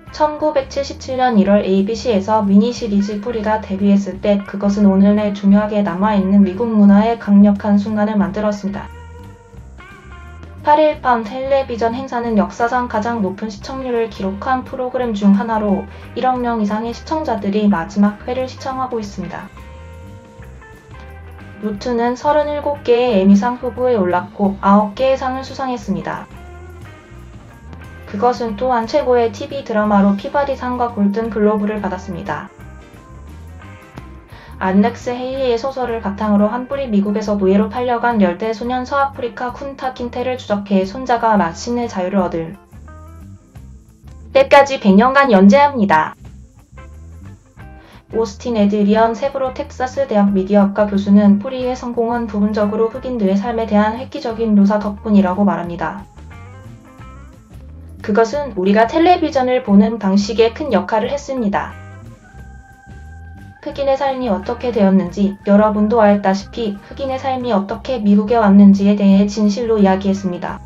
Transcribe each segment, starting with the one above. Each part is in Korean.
1977년 1월 ABC에서 미니 시리즈 뿌리가 데뷔했을 때 그것은 오늘날 중요하게 남아있는 미국 문화의 강력한 순간을 만들었습니다. 8일 밤 텔레비전 행사는 역사상 가장 높은 시청률을 기록한 프로그램 중 하나로 1억 명 이상의 시청자들이 마지막 회를 시청하고 있습니다. 루트는 37개의 에미상 후보에 올랐고 9개의 상을 수상했습니다. 그것은 또한 최고의 TV 드라마로 피바디상과 골든 글로브를 받았습니다. 알렉스 헤일리의 소설을 바탕으로 한 뿔이 미국에서 노예로 팔려간 열대 소년 서아프리카 쿤타 킨테를 추적해 손자가 마침내 자유를 얻을 때까지 100년간 연재합니다. 오스틴 에드리언 세브로 텍사스 대학 미디어학과 교수는 뿌리의 성공은 부분적으로 흑인들의 삶에 대한 획기적인 묘사 덕분이라고 말합니다. 그것은 우리가 텔레비전을 보는 방식에 큰 역할을 했습니다. 흑인의 삶이 어떻게 되었는지, 여러분도 알다시피 흑인의 삶이 어떻게 미국에 왔는지에 대해 진실로 이야기했습니다.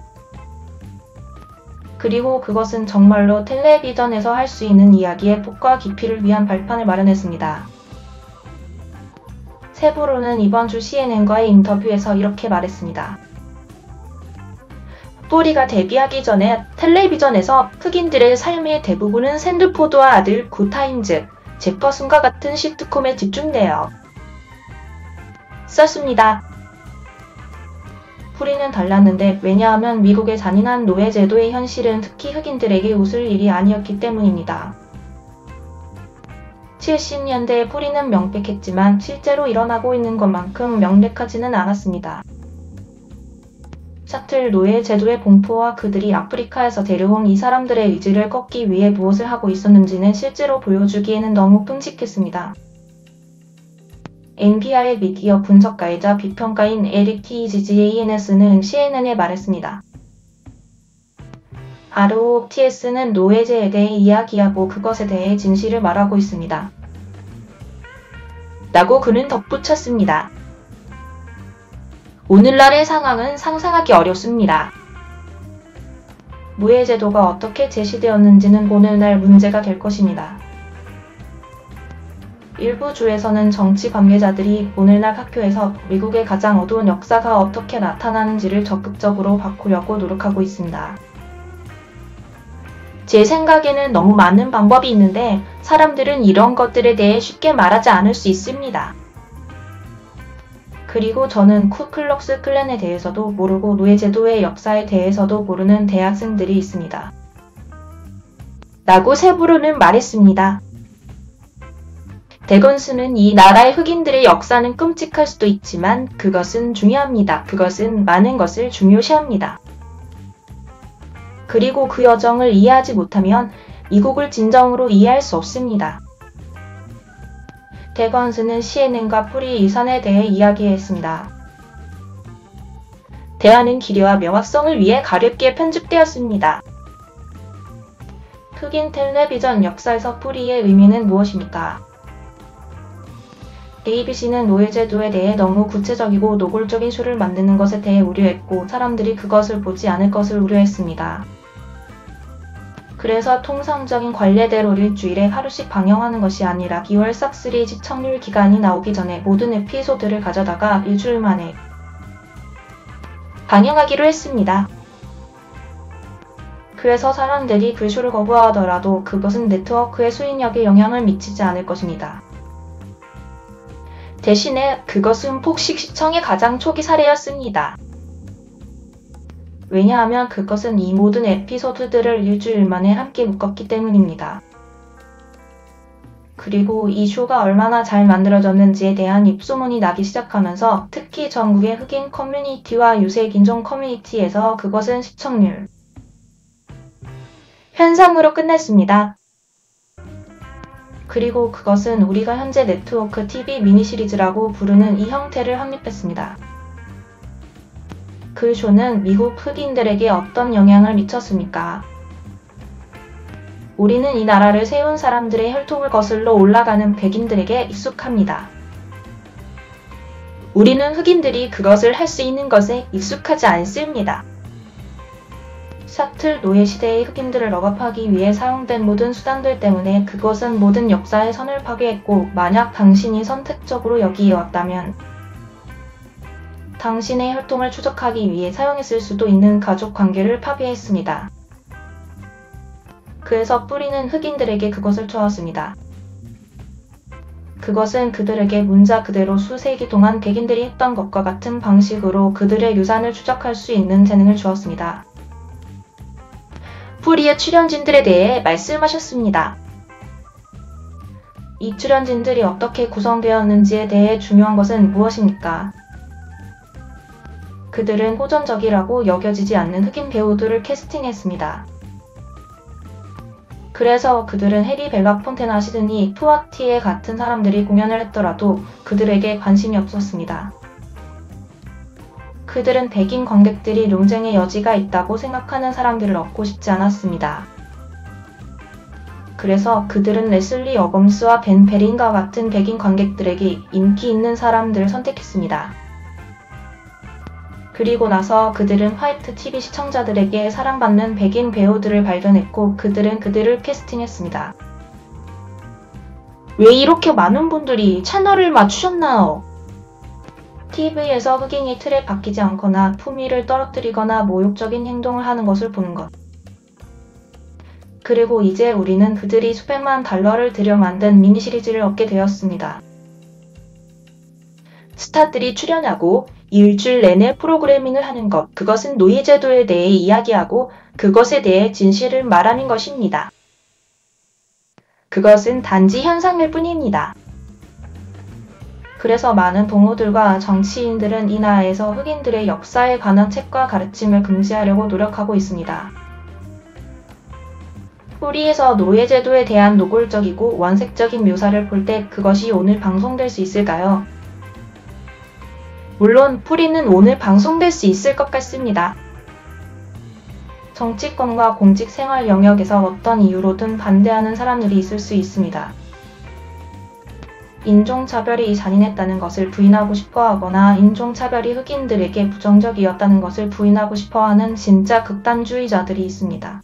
그리고 그것은 정말로 텔레비전에서 할 수 있는 이야기의 폭과 깊이를 위한 발판을 마련했습니다. 세브로는 이번 주 CNN과의 인터뷰에서 이렇게 말했습니다. 뿌리가 데뷔하기 전에 텔레비전에서 흑인들의 삶의 대부분은 샌드포드와 아들 굿타임즈, 제퍼슨과 같은 시트콤에 집중되어 썼습니다. 뿌리는 달랐는데 왜냐하면 미국의 잔인한 노예제도의 현실은 특히 흑인들에게 웃을 일이 아니었기 때문입니다. 70년대의 뿌리는 명백했지만 실제로 일어나고 있는 것만큼 명백하지는 않았습니다. 샤틀 노예 제도의 공포와 그들이 아프리카에서 데려온 이 사람들의 의지를 꺾기 위해 무엇을 하고 있었는지는 실제로 보여주기에는 너무 끔찍했습니다. NPR의 미디어 분석가이자 비평가인 에릭 TGANS는 CNN에 말했습니다. ROTS는 노예제에 대해 이야기하고 그것에 대해 진실을 말하고 있습니다. 라고 그는 덧붙였습니다. 오늘날의 상황은 상상하기 어렵습니다. 무예제도가 어떻게 제시되었는지는 오늘날 문제가 될 것입니다. 일부 주에서는 정치 관계자들이 오늘날 학교에서 미국의 가장 어두운 역사가 어떻게 나타나는지를 적극적으로 바꾸려고 노력하고 있습니다. 제 생각에는 너무 많은 방법이 있는데 사람들은 이런 것들에 대해 쉽게 말하지 않을 수 있습니다. 그리고 저는 쿠클럭스 클랜에 대해서도 모르고 노예제도의 역사에 대해서도 모르는 대학생들이 있습니다. 라고 세브로는 말했습니다. 데건스는 이 나라의 흑인들의 역사는 끔찍할 수도 있지만 그것은 중요합니다. 그것은 많은 것을 중요시합니다. 그리고 그 여정을 이해하지 못하면 미국을 진정으로 이해할 수 없습니다. 데건스는 CNN과 뿌리 이산에 대해 이야기했습니다. 대화는 길이와 명확성을 위해 가볍게 편집되었습니다. 흑인 텔레비전 역사에서 뿌리의 의미는 무엇입니까? ABC는 노예제도에 대해 너무 구체적이고 노골적인 쇼를 만드는 것에 대해 우려했고 사람들이 그것을 보지 않을 것을 우려했습니다. 그래서 통상적인 관례대로 일주일에 하루씩 방영하는 것이 아니라 2월 싹쓸이 시청률 기간이 나오기 전에 모든 에피소드를 가져다가 일주일 만에 방영하기로 했습니다. 그래서 사람들이 그 쇼를 거부하더라도 그것은 네트워크의 수익력에 영향을 미치지 않을 것입니다. 대신에 그것은 폭식 시청의 가장 초기 사례였습니다. 왜냐하면 그것은 이 모든 에피소드들을 일주일 만에 함께 묶었기 때문입니다. 그리고 이 쇼가 얼마나 잘 만들어졌는지에 대한 입소문이 나기 시작하면서 특히 전국의 흑인 커뮤니티와 유색인종 커뮤니티에서 그것은 시청률 현상으로 끝냈습니다. 그리고 그것은 우리가 현재 네트워크 TV 미니시리즈라고 부르는 이 형태를 확립했습니다. 그 쇼는 미국 흑인들에게 어떤 영향을 미쳤습니까? 우리는 이 나라를 세운 사람들의 혈통을 거슬러 올라가는 백인들에게 익숙합니다. 우리는 흑인들이 그것을 할 수 있는 것에 익숙하지 않습니다. 샤틀 노예 시대의 흑인들을 억압하기 위해 사용된 모든 수단들 때문에 그것은 모든 역사의 선을 파괴했고, 만약 당신이 선택적으로 여기에 왔다면 당신의 혈통을 추적하기 위해 사용했을 수도 있는 가족 관계를 파괴했습니다. 그래서 뿌리는 흑인들에게 그것을 주었습니다. 그것은 그들에게 문자 그대로 수세기 동안 백인들이 했던 것과 같은 방식으로 그들의 유산을 추적할 수 있는 재능을 주었습니다. 뿌리의 출연진들에 대해 말씀하셨습니다. 이 출연진들이 어떻게 구성되었는지에 대해 중요한 것은 무엇입니까? 그들은 호전적이라고 여겨지지 않는 흑인 배우들을 캐스팅했습니다. 그래서 그들은 해리 벨라폰테나 시드니 포와티에 같은 사람들이 공연을 했더라도 그들에게 관심이 없었습니다. 그들은 백인 관객들이 논쟁의 여지가 있다고 생각하는 사람들을 얻고 싶지 않았습니다. 그래서 그들은 레슬리 어검스와 벤 페린과 같은 백인 관객들에게 인기 있는 사람들을 선택했습니다. 그리고 나서 그들은 화이트 TV 시청자들에게 사랑받는 백인 배우들을 발견했고 그들은 그들을 캐스팅했습니다. 왜 이렇게 많은 분들이 채널을 맞추셨나요? TV에서 흑인이 틀에 박히지 않거나 품위를 떨어뜨리거나 모욕적인 행동을 하는 것을 보는 것. 그리고 이제 우리는 그들이 수백만 달러를 들여 만든 미니시리즈를 얻게 되었습니다. 스타들이 출연하고 일주일 내내 프로그래밍을 하는 것, 그것은 노예제도에 대해 이야기하고 그것에 대해 진실을 말하는 것입니다. 그것은 단지 현상일 뿐입니다. 그래서 많은 동호들과 정치인들은 이 나라에서 흑인들의 역사에 관한 책과 가르침을 금지하려고 노력하고 있습니다. 뿌리에서 노예제도에 대한 노골적이고 원색적인 묘사를 볼 때 그것이 오늘 방송될 수 있을까요? 물론 뿌리는 오늘 방송될 수 있을 것 같습니다. 정치권과 공직생활 영역에서 어떤 이유로든 반대하는 사람들이 있을 수 있습니다. 인종차별이 잔인했다는 것을 부인하고 싶어하거나 인종차별이 흑인들에게 부정적이었다는 것을 부인하고 싶어하는 진짜 극단주의자들이 있습니다.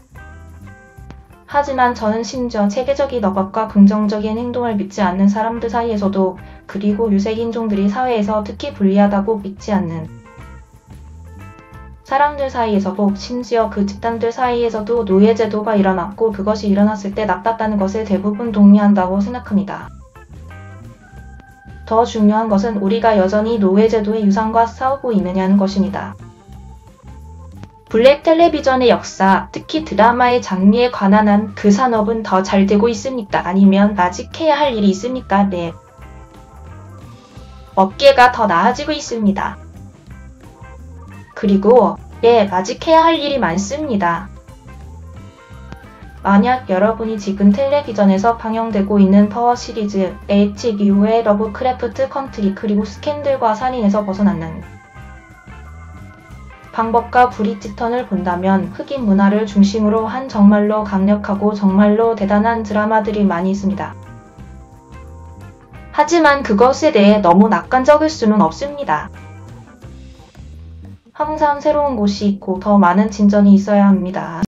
하지만 저는 심지어 체계적인 억압과 긍정적인 행동을 믿지 않는 사람들 사이에서도, 그리고 유색인종들이 사회에서 특히 불리하다고 믿지 않는 사람들 사이에서도, 심지어 그 집단들 사이에서도 노예제도가 일어났고 그것이 일어났을 때 나빴다는 것에 대부분 동의한다고 생각합니다. 더 중요한 것은 우리가 여전히 노예제도의 유산과 싸우고 있느냐는 것입니다. 블랙 텔레비전의 역사, 특히 드라마의 장르에 관한 한 그 산업은 더 잘 되고 있습니까? 아니면 아직 해야 할 일이 있습니까? 네. 업계가 더 나아지고 있습니다. 그리고 아직 해야 할 일이 많습니다. 만약 여러분이 지금 텔레비전에서 방영되고 있는 파워 시리즈, HBO의 러브크래프트 컨트리 그리고 스캔들과 살인에서 벗어나는 방법과 브리지턴을 본다면 흑인 문화를 중심으로 한 정말로 강력하고 정말로 대단한 드라마들이 많이 있습니다. 하지만 그것에 대해 너무 낙관적일 수는 없습니다. 항상 새로운 곳이 있고 더 많은 진전이 있어야 합니다.